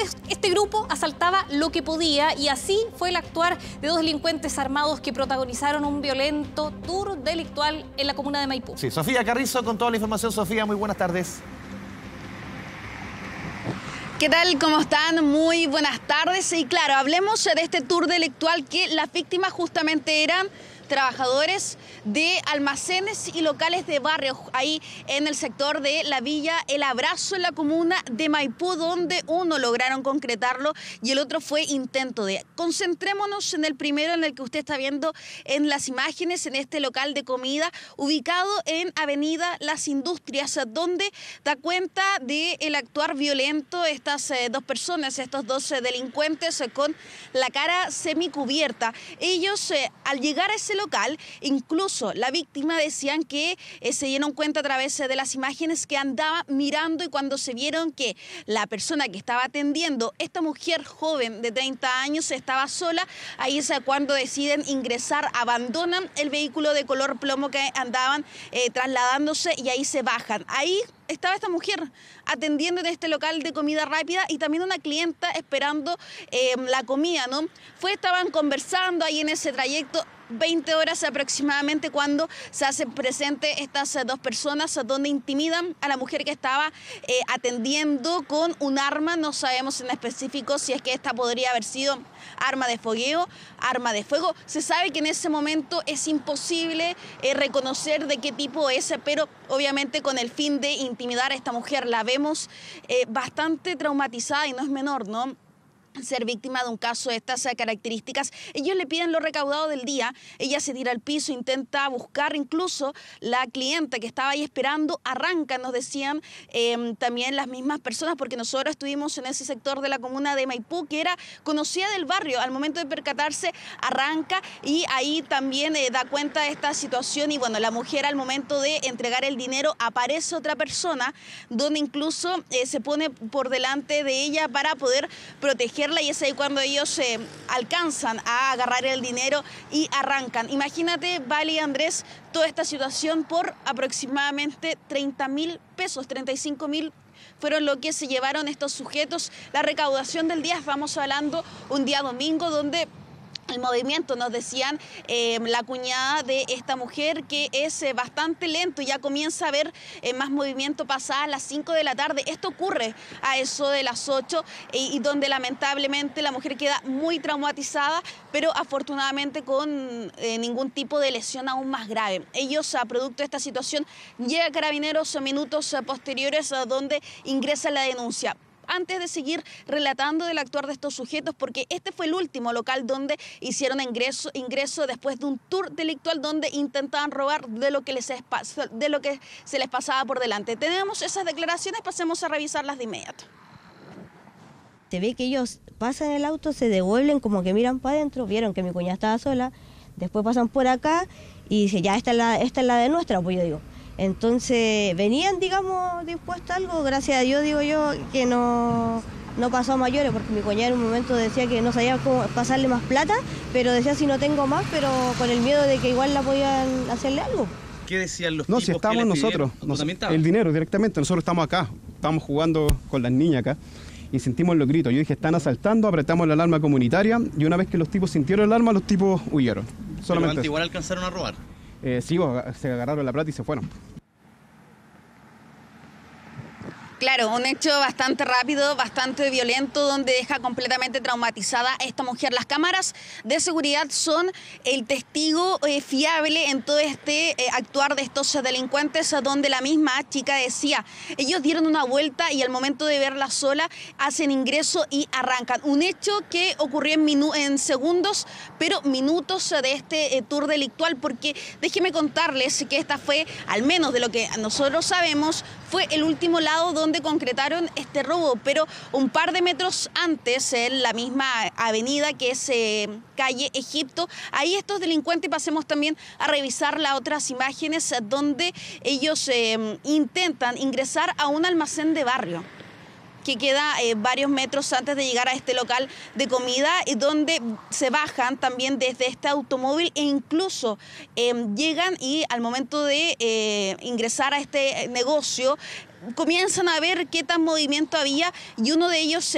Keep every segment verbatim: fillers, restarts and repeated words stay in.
este grupo asaltaba lo que podía y así fue el actuar de dos delincuentes armados que protagonizaron un violento tour delictual en la comuna de Maipú. Sí, Sofía Carrizo con toda la información. Sofía, muy buenas tardes. ¿Qué tal? ¿Cómo están? Muy buenas tardes. Y claro, hablemos de este tour delictual que las víctimas justamente eran trabajadores de almacenes y locales de barrio, ahí en el sector de la Villa El Abrazo, en la comuna de Maipú, donde uno lograron concretarlo y el otro fue intento de. Concentrémonos en el primero, en el que usted está viendo en las imágenes, en este local de comida ubicado en Avenida Las Industrias, donde da cuenta del actuar violento estas eh, dos personas, estos dos eh, delincuentes eh, con la cara semicubierta. Ellos eh, al llegar a ese local, incluso la víctima decían que eh, se dieron cuenta a través de las imágenes que andaba mirando, y cuando se vieron que la persona que estaba atendiendo, esta mujer joven de treinta años, estaba sola, ahí es cuando deciden ingresar, abandonan el vehículo de color plomo que andaban eh, trasladándose y ahí se bajan. Ahí estaba esta mujer atendiendo en este local de comida rápida y también una clienta esperando eh, la comida, ¿no? Fue, estaban conversando ahí en ese trayecto, veinte horas aproximadamente, cuando se hacen presente estas dos personas, donde intimidan a la mujer que estaba eh, atendiendo con un arma. No sabemos en específico si es que esta podría haber sido arma de fogueo, arma de fuego. Se sabe que en ese momento es imposible eh, reconocer de qué tipo es, pero obviamente con el fin de intimidar a esta mujer. La vemos eh, bastante traumatizada y no es menor, ¿no?, ser víctima de un caso de estas características. Ellos le piden lo recaudado del día, ella se tira al piso, intenta buscar, incluso la clienta que estaba ahí esperando arranca, nos decían eh, también las mismas personas, porque nosotros estuvimos en ese sector de la comuna de Maipú, que era conocida del barrio. Al momento de percatarse, arranca y ahí también eh, da cuenta de esta situación. Y bueno, la mujer, al momento de entregar el dinero, aparece otra persona, donde incluso eh, se pone por delante de ella para poder proteger, y es ahí cuando ellos eh, alcanzan a agarrar el dinero y arrancan. Imagínate, Vale y Andrés, toda esta situación por aproximadamente treinta mil pesos, treinta y cinco mil fueron lo que se llevaron estos sujetos. La recaudación del día, estamos hablando un día domingo, donde el movimiento, nos decían eh, la cuñada de esta mujer, que es eh, bastante lento, ya comienza a haber eh, más movimiento pasadas las cinco de la tarde. Esto ocurre a eso de las ocho eh, y donde lamentablemente la mujer queda muy traumatizada, pero afortunadamente con eh, ningún tipo de lesión aún más grave. Ellos, a producto de esta situación, llega Carabineros a minutos eh, posteriores a donde ingresa la denuncia. Antes de seguir relatando del actuar de estos sujetos, porque este fue el último local donde hicieron ingreso, ingreso después de un tour delictual donde intentaban robar de lo que les de lo que se les pasaba por delante. Tenemos esas declaraciones, pasemos a revisarlas de inmediato. Se ve que ellos pasan el auto, se devuelven, como que miran para adentro, vieron que mi cuñada estaba sola, después pasan por acá y dicen, ya, esta es la, esta es la de nuestra, pues yo digo. Entonces venían, digamos, dispuestos a algo, gracias a Dios, digo yo, que no, no pasó a mayores, porque mi cuñada en un momento decía que no sabía cómo pasarle más plata, pero decía si no tengo más, pero con el miedo de que igual la podían hacerle algo. ¿Qué decían los no, tipos? No, si estamos que nosotros, nos, el dinero directamente, nosotros estamos acá, estamos jugando con las niñas acá y sentimos los gritos. Yo dije, están asaltando, apretamos la alarma comunitaria y una vez que los tipos sintieron el alarma, los tipos huyeron. Solamente pero igual alcanzaron a robar. Eh, sí, se agarraron la plata y se fueron. Claro, un hecho bastante rápido, bastante violento, donde deja completamente traumatizada a esta mujer. Las cámaras de seguridad son el testigo eh, fiable en todo este eh, actuar de estos delincuentes, donde la misma chica decía, ellos dieron una vuelta y al momento de verla sola hacen ingreso y arrancan. Un hecho que ocurrió en, minu en segundos, pero minutos de este eh, tour delictual, porque déjeme contarles que esta fue, al menos de lo que nosotros sabemos, fue el último lado donde donde concretaron este robo, pero un par de metros antes, en la misma avenida que es eh, calle Egipto, ahí estos delincuentes, pasemos también a revisar las otras imágenes donde ellos eh, intentan ingresar a un almacén de barrio que queda eh, varios metros antes de llegar a este local de comida, y donde se bajan también desde este automóvil e incluso eh, llegan y al momento de eh, ingresar a este negocio comienzan a ver qué tan movimiento había y uno de ellos se va.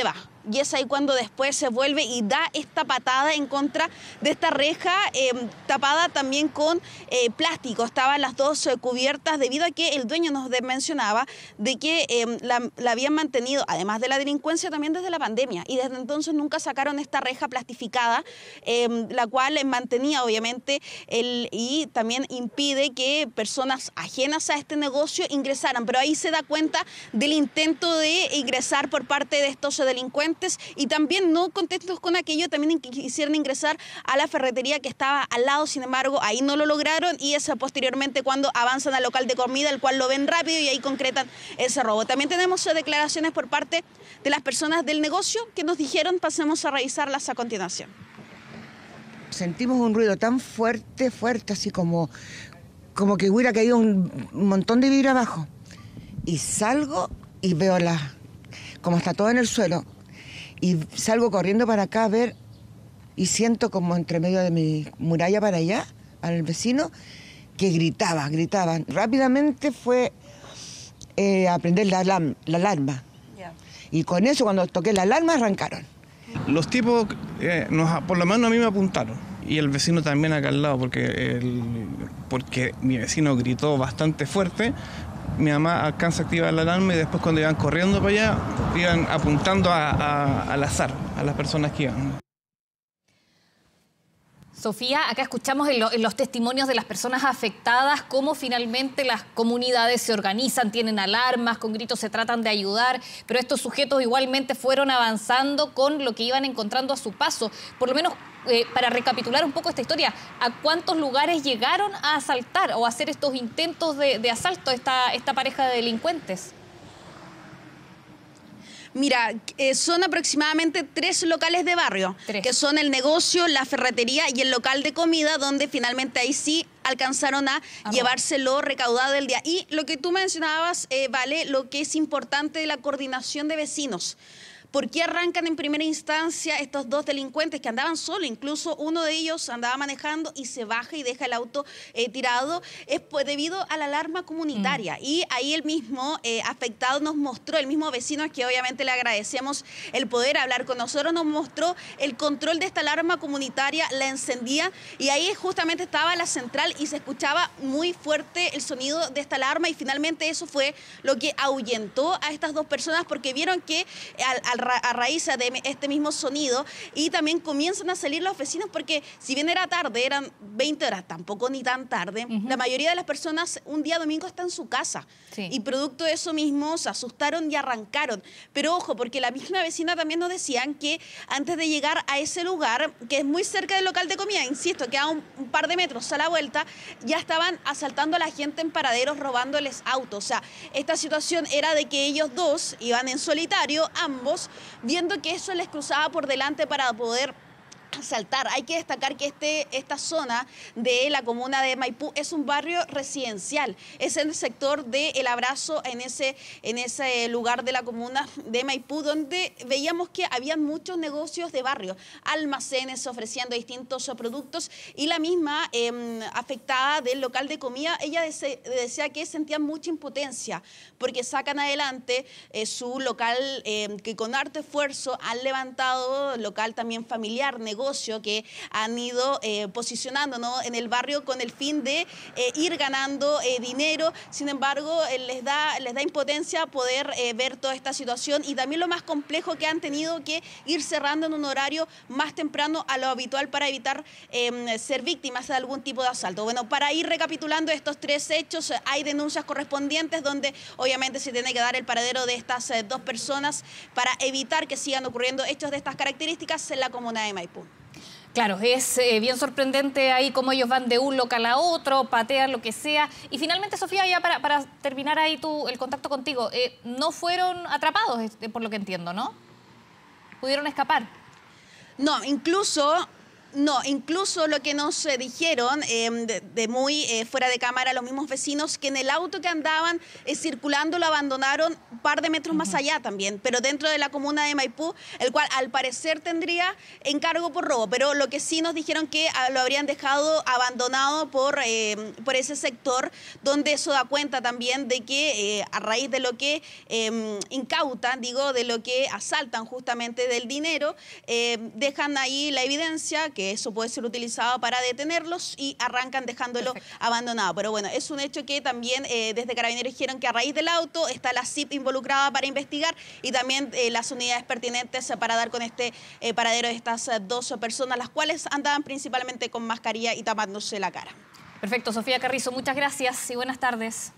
y es ahí cuando después se vuelve y da esta patada en contra de esta reja eh, tapada también con eh, plástico. Estaban las dos eh, cubiertas debido a que el dueño nos mencionaba de que eh, la, la habían mantenido, además de la delincuencia, también desde la pandemia, y desde entonces nunca sacaron esta reja plastificada, eh, la cual mantenía obviamente el, y también impide que personas ajenas a este negocio ingresaran, pero ahí se da cuenta del intento de ingresar por parte de estos delincuentes y también no contentos con aquello, también quisieron ingresar a la ferretería que estaba al lado, sin embargo ahí no lo lograron y es posteriormente cuando avanzan al local de comida, el cual lo ven rápido y ahí concretan ese robo. También tenemos declaraciones por parte de las personas del negocio que nos dijeron, pasemos a revisarlas a continuación. Sentimos un ruido tan fuerte, fuerte, así como, como que hubiera caído un montón de vidrio abajo. Y salgo y veo la, como está todo en el suelo. Y salgo corriendo para acá a ver y siento como entre medio de mi muralla para allá, al vecino, que gritaba, gritaban. Rápidamente fue eh, a prender la, alarm, la alarma. Yeah. Y con eso, cuando toqué la alarma, arrancaron. Los tipos, eh, nos, por lo menos a mí me apuntaron. Y el vecino también acá al lado, porque, el, porque mi vecino gritó bastante fuerte. Mi mamá alcanza a activar la alarma y después cuando iban corriendo para allá, iban apuntando a, a, al azar, a las personas que iban. Sofía, acá escuchamos en, lo, en los testimonios de las personas afectadas cómo finalmente las comunidades se organizan, tienen alarmas, con gritos se tratan de ayudar, pero estos sujetos igualmente fueron avanzando con lo que iban encontrando a su paso. Por lo menos, eh, para recapitular un poco esta historia, ¿a cuántos lugares llegaron a asaltar o a hacer estos intentos de, de asalto esta, esta pareja de delincuentes? Mira, eh, son aproximadamente tres locales de barrio, tres. que son el negocio, la ferretería y el local de comida, donde finalmente ahí sí alcanzaron a ah, llevarse lo recaudado del día. Y lo que tú mencionabas, eh, Vale, lo que es importante de la coordinación de vecinos. ¿Por qué arrancan en primera instancia estos dos delincuentes que andaban solos? Incluso uno de ellos andaba manejando y se baja y deja el auto eh, tirado. Es pues, debido a la alarma comunitaria. Mm. Y ahí el mismo eh, afectado nos mostró, el mismo vecino, que obviamente le agradecemos el poder hablar con nosotros, nos mostró el control de esta alarma comunitaria, la encendía y ahí justamente estaba la central y se escuchaba muy fuerte el sonido de esta alarma y finalmente eso fue lo que ahuyentó a estas dos personas porque vieron que al, al a raíz de este mismo sonido y también comienzan a salir los vecinos porque si bien era tarde, eran veinte horas, tampoco ni tan tarde, uh-huh. la mayoría de las personas un día domingo está en su casa sí. y producto de eso mismo se asustaron y arrancaron. Pero ojo, porque la misma vecina también nos decían que antes de llegar a ese lugar, que es muy cerca del local de comida, insisto, queda un, un par de metros a la vuelta, ya estaban asaltando a la gente en paraderos, robándoles autos. O sea, esta situación era de que ellos dos iban en solitario, ambos, viendo que eso les cruzaba por delante para poder asaltar. Hay que destacar que este, esta zona de la comuna de Maipú es un barrio residencial. Es el sector de El Abrazo, en ese, en ese lugar de la comuna de Maipú, donde veíamos que había muchos negocios de barrio, almacenes ofreciendo distintos productos y la misma eh, afectada del local de comida, ella dese, decía que sentían mucha impotencia porque sacan adelante eh, su local eh, que con harto esfuerzo han levantado, local también familiar, negocio, que han ido eh, posicionando, ¿no?, en el barrio con el fin de eh, ir ganando eh, dinero. Sin embargo, eh, les da, les da impotencia poder eh, ver toda esta situación y también lo más complejo que han tenido que ir cerrando en un horario más temprano a lo habitual para evitar eh, ser víctimas de algún tipo de asalto. Bueno, para ir recapitulando estos tres hechos, hay denuncias correspondientes donde obviamente se tiene que dar el paradero de estas eh, dos personas para evitar que sigan ocurriendo hechos de estas características en la comuna de Maipú. Claro, es eh, bien sorprendente ahí cómo ellos van de un local a otro, patean lo que sea. Y finalmente, Sofía, ya para, para terminar ahí tu, el contacto contigo, eh, no fueron atrapados, por lo que entiendo, ¿no? ¿Pudieron escapar? No, incluso No, incluso lo que nos eh, dijeron eh, de, de muy eh, fuera de cámara los mismos vecinos, que en el auto que andaban eh, circulando lo abandonaron un par de metros uh-huh. más allá también, pero dentro de la comuna de Maipú, el cual al parecer tendría encargo por robo, pero lo que sí nos dijeron que ah, lo habrían dejado abandonado por, eh, por ese sector, donde eso da cuenta también de que eh, a raíz de lo que eh, incautan, digo, de lo que asaltan justamente del dinero, eh, dejan ahí la evidencia que eso puede ser utilizado para detenerlos y arrancan dejándolo Perfecto. abandonado. Pero bueno, es un hecho que también eh, desde Carabineros dijeron que a raíz del auto está la C I P involucrada para investigar y también eh, las unidades pertinentes para dar con este eh, paradero de estas eh, dos personas, las cuales andaban principalmente con mascarilla y tapándose la cara. Perfecto, Sofía Carrizo, muchas gracias y buenas tardes.